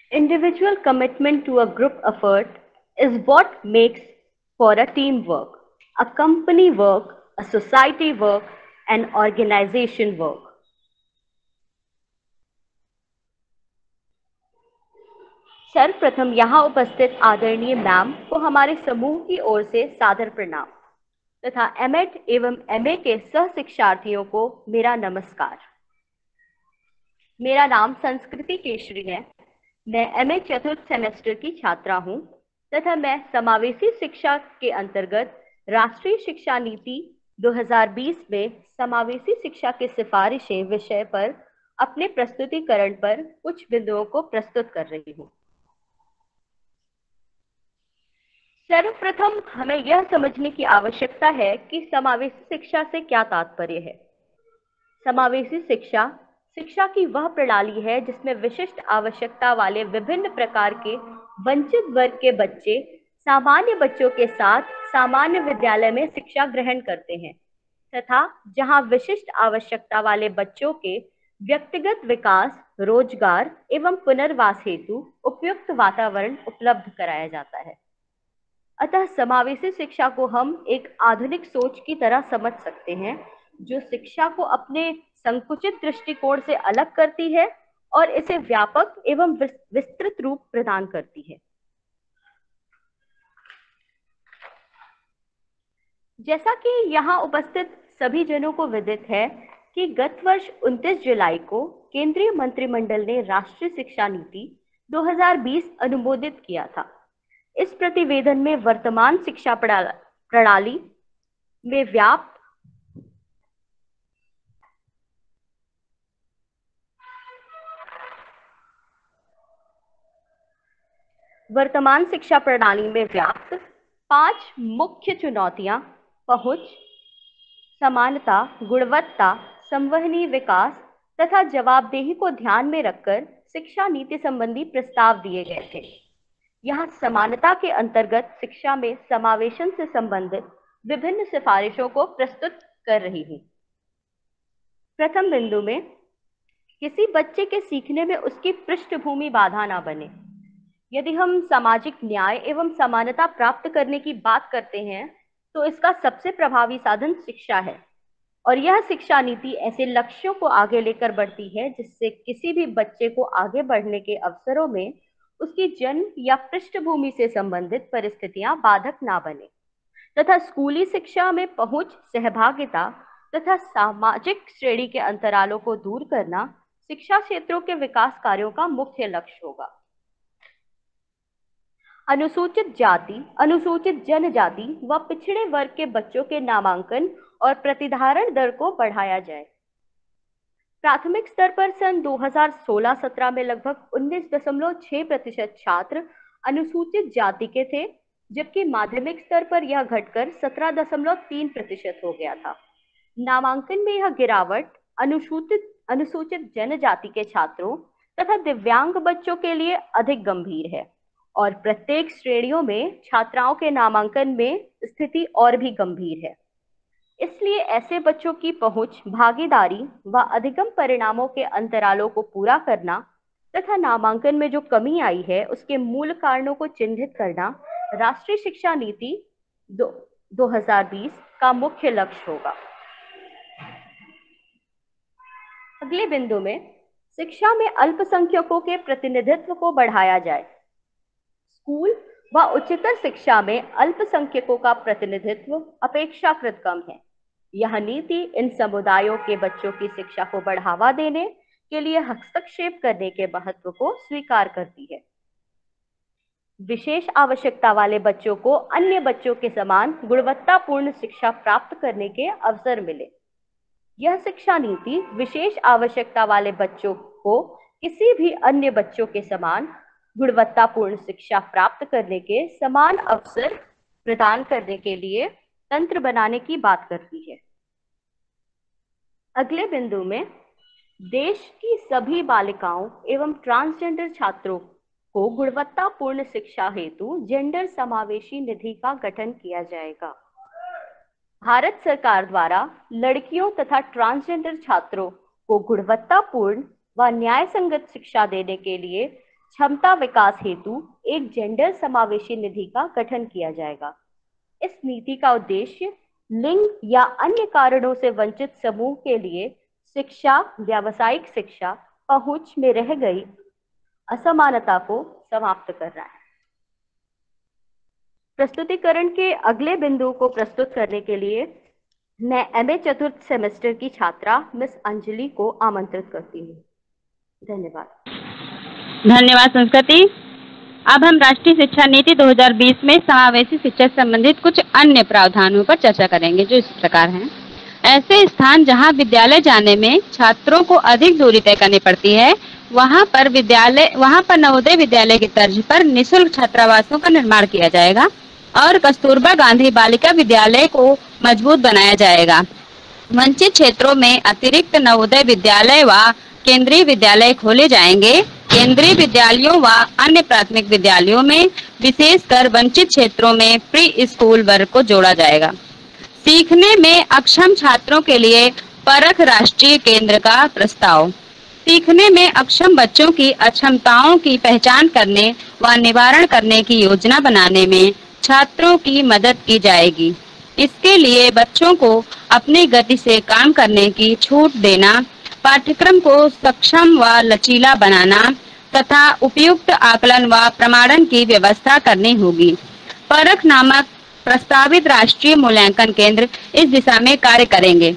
Individual commitment to a group effort is what makes for a team work, a company work, a society work, an organization work. सर्वप्रथम यहाँ उपस्थित आदरणीय ma'am को हमारे समूह की ओर से सादर प्रणाम तथा एमएड एवं एमए के सह शिक्षार्थियों को मेरा नमस्कार। मेरा नाम संस्कृति केशरी है। मैं एमए चतुर्थ सेमेस्टर की छात्रा हूं तथा मैं समावेशी शिक्षा के अंतर्गत राष्ट्रीय शिक्षा नीति 2020 में समावेशी शिक्षा की सिफारिशें विषय पर अपने प्रस्तुतिकरण पर कुछ बिंदुओं को प्रस्तुत कर रही हूं। सर्वप्रथम हमें यह समझने की आवश्यकता है कि समावेशी शिक्षा से क्या तात्पर्य है। समावेशी शिक्षा शिक्षा की वह प्रणाली है जिसमें विशिष्ट आवश्यकता वाले विभिन्न प्रकार के वंचित वर्ग के बच्चे सामान्य बच्चों के साथ सामान्य विद्यालय में शिक्षा ग्रहण करते हैं तथा जहां विशिष्ट आवश्यकता वाले बच्चों के व्यक्तिगत विकास, रोजगार एवं पुनर्वास हेतु उपयुक्त वातावरण उपलब्ध कराया जाता है। अतः समावेशी शिक्षा को हम एक आधुनिक सोच की तरह समझ सकते हैं जो शिक्षा को अपने संकुचित दृष्टिकोण से अलग करती है और इसे व्यापक एवं विस्तृत रूप प्रदान करती है। जैसा कि यहाँ उपस्थित सभी जनों को विदित है कि गत वर्ष 29 जुलाई को केंद्रीय मंत्रिमंडल ने राष्ट्रीय शिक्षा नीति 2020 अनुमोदित किया था। इस प्रतिवेदन में वर्तमान शिक्षा प्रणाली में व्याप्त पांच मुख्य चुनौतियां पहुंच, समानता, गुणवत्ता, संवहनीय विकास तथा जवाबदेही को ध्यान में रखकर शिक्षा नीति संबंधी प्रस्ताव दिए गए थे। यहाँ समानता के अंतर्गत शिक्षा में समावेशन से संबंधित विभिन्न सिफारिशों को प्रस्तुत कर रही हूँ। प्रथम बिंदु में किसी बच्चे के सीखने में उसकी पृष्ठभूमि बाधा ना बने। यदि हम सामाजिक न्याय एवं समानता प्राप्त करने की बात करते हैं तो इसका सबसे प्रभावी साधन शिक्षा है और यह शिक्षा नीति ऐसे लक्ष्यों को आगे लेकर बढ़ती है जिससे किसी भी बच्चे को आगे बढ़ने के अवसरों में उसकी जन्म या पृष्ठभूमि से संबंधित परिस्थितियां बाधक ना बने तथा स्कूली शिक्षा में पहुंच, सहभागिता तथा सामाजिक श्रेणी के अंतरालों को दूर करना शिक्षा क्षेत्रों के विकास कार्यों का मुख्य लक्ष्य होगा। अनुसूचित जाति, अनुसूचित जनजाति व पिछड़े वर्ग के बच्चों के नामांकन और प्रतिधारण दर को बढ़ाया जाए। प्राथमिक स्तर पर सन 2016-17 में लगभग 19.6% छात्र अनुसूचित जाति के थे, जबकि माध्यमिक स्तर पर यह घटकर 17.3% हो गया था। नामांकन में यह गिरावट अनुसूचित जनजाति के छात्रों तथा दिव्यांग बच्चों के लिए अधिक गंभीर है और प्रत्येक श्रेणियों में छात्राओं के नामांकन में स्थिति और भी गंभीर है। इसलिए ऐसे बच्चों की पहुंच, भागीदारी व अधिगम परिणामों के अंतरालों को पूरा करना तथा नामांकन में जो कमी आई है उसके मूल कारणों को चिन्हित करना राष्ट्रीय शिक्षा नीति 2020 का मुख्य लक्ष्य होगा। अगले बिंदु में शिक्षा में अल्पसंख्यकों के प्रतिनिधित्व को बढ़ाया जाए। स्कूल व उच्चतर शिक्षा में अल्पसंख्यकों का प्रतिनिधित्व अपेक्षाकृत कम है। यह नीति इन समुदायों के बच्चों की शिक्षा को बढ़ावा देने के लिए हस्तक्षेप करने के महत्व को स्वीकार करती है। विशेष आवश्यकता वाले बच्चों को अन्य बच्चों के समान गुणवत्तापूर्ण शिक्षा प्राप्त करने के अवसर मिले। यह शिक्षा नीति विशेष आवश्यकता वाले बच्चों को किसी भी अन्य बच्चों के समान गुणवत्तापूर्ण शिक्षा प्राप्त करने के समान अवसर प्रदान करने के लिए तंत्र बनाने की बात करती है। अगले बिंदु में देश की सभी बालिकाओं एवं ट्रांसजेंडर छात्रों को गुणवत्तापूर्ण शिक्षा हेतु जेंडर समावेशी निधि का गठन किया जाएगा। भारत सरकार द्वारा लड़कियों तथा ट्रांसजेंडर छात्रों को गुणवत्तापूर्ण व न्याय संगत शिक्षा देने के लिए क्षमता विकास हेतु एक जेंडर समावेशी निधि का गठन किया जाएगा। इस नीति का उद्देश्य लिंग या अन्य कारणों से वंचित समूह के लिए शिक्षा, व्यावसायिक शिक्षा पहुंच में रह गई असमानता को समाप्त करना है। प्रस्तुतिकरण के अगले बिंदु को प्रस्तुत करने के लिए मैं एमए चतुर्थ सेमेस्टर की छात्रा मिस अंजलि को आमंत्रित करती हूँ। धन्यवाद। धन्यवाद संस्कृति। अब हम राष्ट्रीय शिक्षा नीति 2020 में समावेशी शिक्षा से संबंधित कुछ अन्य प्रावधानों पर चर्चा करेंगे, जो इस प्रकार हैं। ऐसे स्थान जहां विद्यालय जाने में छात्रों को अधिक दूरी तय करनी पड़ती है, वहां पर नवोदय विद्यालय की तर्ज पर निःशुल्क छात्रावासों का निर्माण किया जाएगा और कस्तूरबा गांधी बालिका विद्यालय को मजबूत बनाया जाएगा। वंचित क्षेत्रों में अतिरिक्त नवोदय विद्यालय व केंद्रीय विद्यालय खोले जाएंगे। केंद्रीय विद्यालयों व अन्य प्राथमिक विद्यालयों में विशेषकर वंचित क्षेत्रों में प्री स्कूल वर्ग को जोड़ा जाएगा। सीखने में अक्षम छात्रों के लिए परख राष्ट्रीय केंद्र का प्रस्ताव। सीखने में अक्षम बच्चों की अक्षमताओं की पहचान करने व निवारण करने की योजना बनाने में छात्रों की मदद की जाएगी। इसके लिए बच्चों को अपनी गति से काम करने की छूट देना, पाठ्यक्रम को सक्षम व लचीला बनाना तथा उपयुक्त आकलन व प्रमाणन की व्यवस्था करनी होगी। परख नामक प्रस्तावित राष्ट्रीय मूल्यांकन केंद्र इस दिशा में कार्य करेंगे।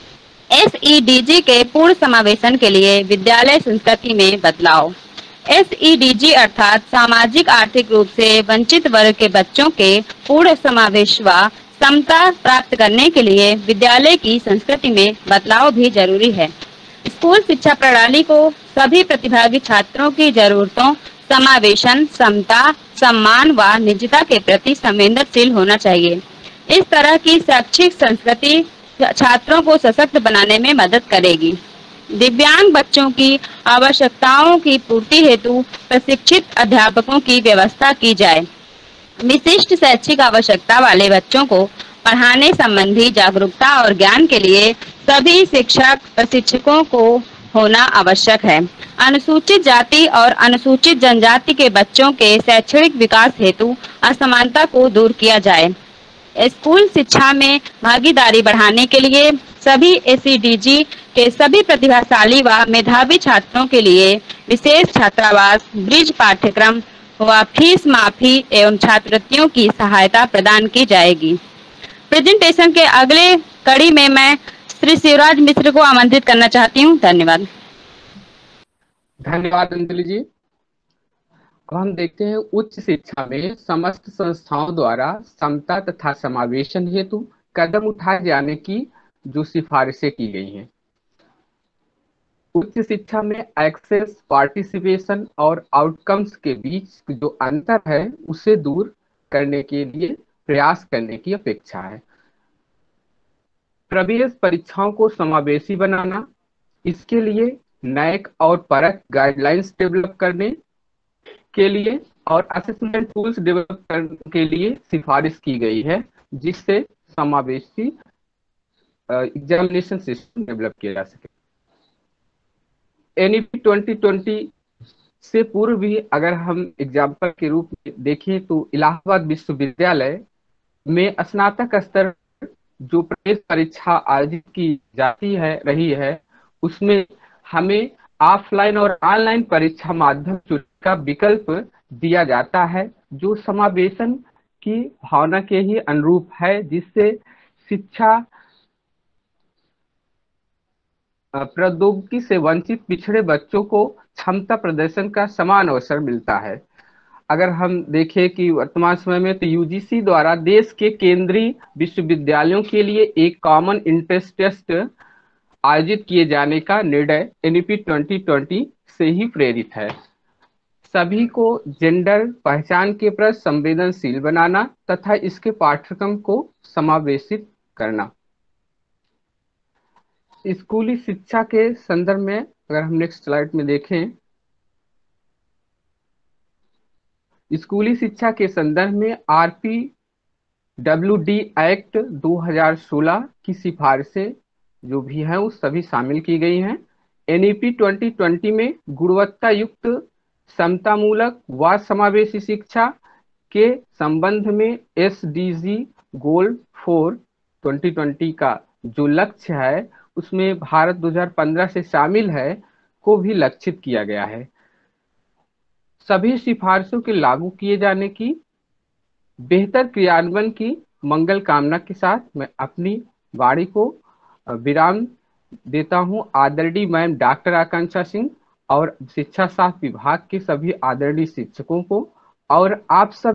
SEDG के पूर्ण समावेशन के लिए विद्यालय संस्कृति में बदलाव। SEDG अर्थात सामाजिक आर्थिक रूप से वंचित वर्ग के बच्चों के पूर्ण समावेश व समता प्राप्त करने के लिए विद्यालय की संस्कृति में बदलाव भी जरूरी है। स्कूल शिक्षा प्रणाली को सभी प्रतिभागी छात्रों की जरूरतों, समावेशन, समता, सम्मान व निजता के प्रति संवेदनशील होना चाहिए। इस तरह की शैक्षिक संस्कृति छात्रों को सशक्त बनाने में मदद करेगी। दिव्यांग बच्चों की आवश्यकताओं की पूर्ति हेतु प्रशिक्षित अध्यापकों की व्यवस्था की जाए। विशिष्ट शैक्षिक आवश्यकता वाले बच्चों को पढ़ाने संबंधी जागरूकता और ज्ञान के लिए सभी शिक्षक प्रशिक्षकों को होना आवश्यक है। अनुसूचित जाति और अनुसूचित जनजाति के बच्चों के शैक्षणिक विकास हेतु असमानता को दूर किया जाए। स्कूल शिक्षा में भागीदारी बढ़ाने के लिए सभी SEDG के सभी प्रतिभाशाली व मेधावी छात्रों के लिए विशेष छात्रावास, ब्रिज पाठ्यक्रम व फीस माफी एवं छात्रवृत्तियों की सहायता प्रदान की जाएगी। प्रेजेंटेशन के अगले कड़ी में मैं श्री शिवराज मिश्र को आमंत्रित करना चाहती हूँ। धन्यवाद। धन्यवाद अंजलि जी। अब हम देखते हैं उच्च शिक्षा में समस्त संस्थाओं द्वारा समता तथा समावेशन हेतु कदम उठाए जाने की जो सिफारिशें की गई हैं। उच्च शिक्षा में एक्सेस, पार्टिसिपेशन और आउटकम्स के बीच जो अंतर है उसे दूर करने के लिए प्रयास करने की अपेक्षा है। प्रवेश परीक्षाओं को समावेशी बनाना, इसके लिए नैक और परख गाइडलाइंस डेवलप करने के लिए और असेसमेंट टूल्स डेवलप करने के लिए सिफारिश की गई है, जिससे समावेशी एग्जामिनेशन सिस्टम डेवलप किया जा सके। NEP 2020 से पूर्व भी अगर हम एग्जाम्पल के रूप में देखें तो इलाहाबाद विश्वविद्यालय में स्नातक स्तर जो प्रवेश परीक्षा आयोजित की जाती है रही है, उसमें हमें ऑफलाइन और ऑनलाइन परीक्षा माध्यम चुनने का विकल्प दिया जाता है, जो समावेशन की भावना के ही अनुरूप है, जिससे शिक्षा प्रौद्योगिकी से वंचित पिछड़े बच्चों को क्षमता प्रदर्शन का समान अवसर मिलता है। अगर हम देखें कि वर्तमान समय में तो UGC द्वारा देश के केंद्रीय विश्वविद्यालयों के लिए एक कॉमन इंट्रेंस टेस्ट आयोजित किए जाने का निर्णय NEP 2020 से ही प्रेरित है। सभी को जेंडर पहचान के प्रति संवेदनशील बनाना तथा इसके पाठ्यक्रम को समावेशित करना। स्कूली शिक्षा के संदर्भ में अगर हम नेक्स्ट स्लाइड में देखें, स्कूली शिक्षा के संदर्भ में RPWD एक्ट 2016 की सिफारिशें जो भी हैं वो सभी शामिल की गई हैं। NEP 2020 में गुणवत्ता युक्त समतामूलक व समावेशी शिक्षा के संबंध में SDG गोल 4 2020 का जो लक्ष्य है उसमें भारत 2015 से शामिल है को भी लक्षित किया गया है। सभी सिफारिशों के लागू किए जाने की बेहतर क्रियान्वयन की मंगल कामना के साथ मैं अपनी वाणी को विराम देता हूं। आदरणीय मैम डॉक्टर आकांक्षा सिंह और शिक्षा शास्त्र विभाग के सभी आदरणीय शिक्षकों को और आप सब